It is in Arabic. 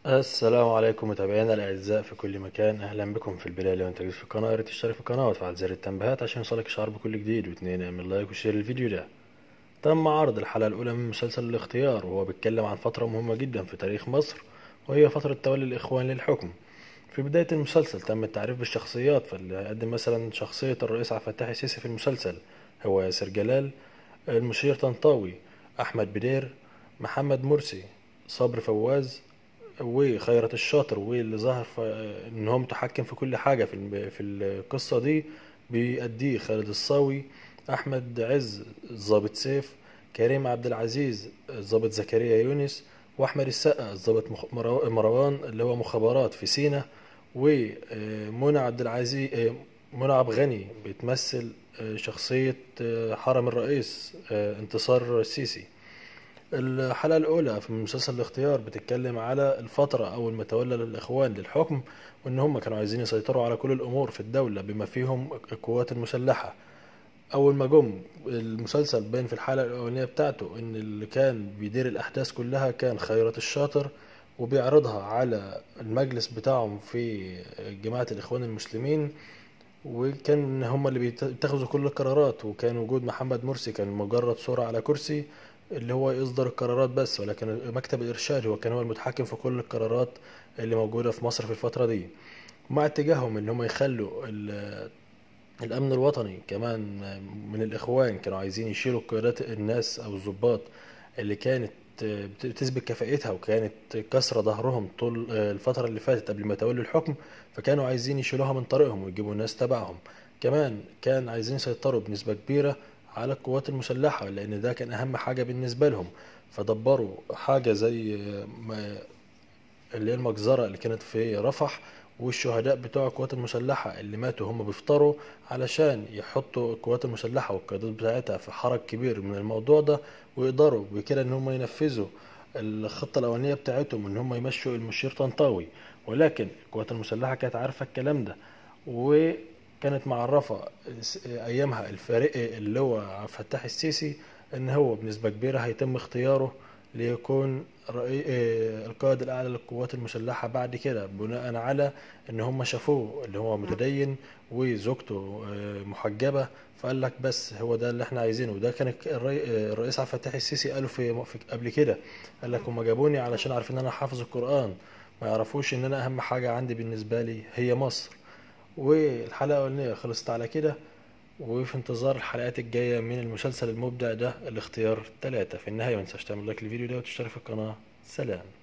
السلام عليكم متابعينا الاعزاء في كل مكان. اهلا بكم. في البدايه لو انت جديد في القناه يا ريت تشترك في القناه وتفعل زر التنبيهات عشان يوصلك اشعار بكل جديد، واتنين اعمل لايك وشير الفيديو ده. تم عرض الحلقه الاولى من مسلسل الاختيار، وهو بيتكلم عن فتره مهمه جدا في تاريخ مصر، وهي فتره تولي الاخوان للحكم. في بدايه المسلسل تم التعريف بالشخصيات، فاللي هيقدم مثلا شخصيه الرئيس عبد الفتاح السيسي في المسلسل هو ياسر جلال، المشير طنطاوي، احمد بدير، محمد مرسي، صبري فواز، وخيرت الشاطر، واللي ظهر ان هو متحكم في كل حاجة في القصة دي بيأديه خالد الصاوي، احمد عز الضابط سيف، كريم عبد العزيز الضابط زكريا يونس، واحمد السقا الضابط مروان اللي هو مخابرات في سينا، ومنى عبد العزيز، منى عبد غني بتمثل شخصية حرم الرئيس انتصار السيسي. الحلقة الأولى في مسلسل الاختيار بتتكلم على الفترة أول ما تولى الإخوان للحكم، وإن هم كانوا عايزين يسيطروا على كل الأمور في الدولة بما فيهم القوات المسلحة. أول ما جم المسلسل باين في الحلقة الأولانية بتاعته إن اللي كان بيدير الأحداث كلها كان خيرت الشاطر، وبيعرضها على المجلس بتاعهم في جماعة الإخوان المسلمين، وكان هم اللي بيتخذوا كل القرارات. وكان وجود محمد مرسي كان مجرد صورة على كرسي اللي هو يصدر القرارات بس، ولكن مكتب الإرشاد كان هو المتحكم في كل القرارات اللي موجودة في مصر في الفترة دي. مع اتجاههم ان هم يخلوا الأمن الوطني كمان من الإخوان، كانوا عايزين يشيلوا قيادات الناس أو الضباط اللي كانت بتثبت كفاءتها وكانت كسر ظهرهم طول الفترة اللي فاتت قبل ما يتولوا الحكم، فكانوا عايزين يشيلوها من طريقهم ويجيبوا الناس تبعهم. كمان كان عايزين يسيطروا بنسبة كبيرة على القوات المسلحة، لأن ده كان أهم حاجة بالنسبة لهم. فدبروا حاجة زي اللي هي المجزرة اللي كانت في رفح، والشهداء بتوع القوات المسلحة اللي ماتوا هم بيفطروا علشان يحطوا القوات المسلحة والقيادات بتاعتها في حرج كبير من الموضوع ده، ويقدروا بكده ان هم ينفذوا الخطة الأولانية بتاعتهم ان هم يمشوا المشير طنطاوي. ولكن القوات المسلحة كانت عارفة الكلام ده، وكانت معرفة أيامها الفريق اللي هو عبد الفتاح السيسي ان هو بنسبة كبيرة هيتم اختياره ليكون القائد الأعلى للقوات المسلحة بعد كده، بناء على إن هم شافوه اللي هو متدين وزوجته محجبة. فقال لك بس هو ده اللي احنا عايزينه. وده كان الرئيس عبد الفتاح السيسي قاله في قبل كده. قال لك هم جابوني علشان عارفين ان انا حافظ القرآن، ما يعرفوش ان انا اهم حاجة عندي بالنسبة لي هي مصر. والحلقة الأولانية خلصت على كده، وفي انتظار الحلقات الجاية من المسلسل المبدع ده الاختيار 3. في النهاية ما تنساش تعمل لايك للفيديو ده وتشترك في القناة. سلام.